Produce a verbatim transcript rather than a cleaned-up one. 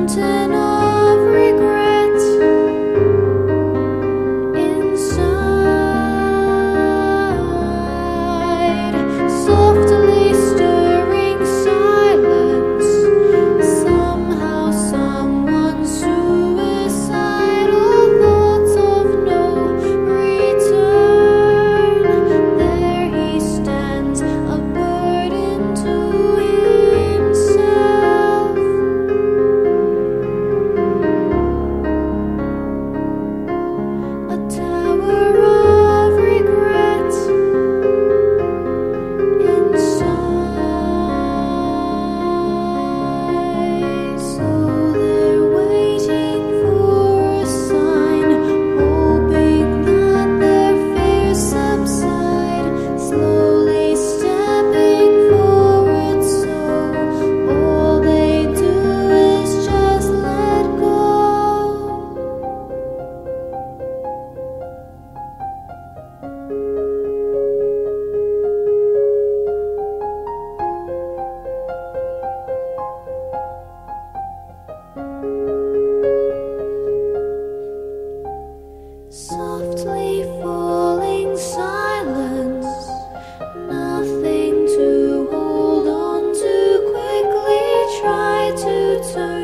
mountain of regret inside, softly stirring silence. Somehow someone's suicidal thoughts of no return. There he stands, a burden to himself. A tower of regret inside. So they're waiting for a sign, hoping that their fears subside, slowly stepping forward. So all they do is just let go. Softly falling silence, nothing to hold on to. Quickly try to turn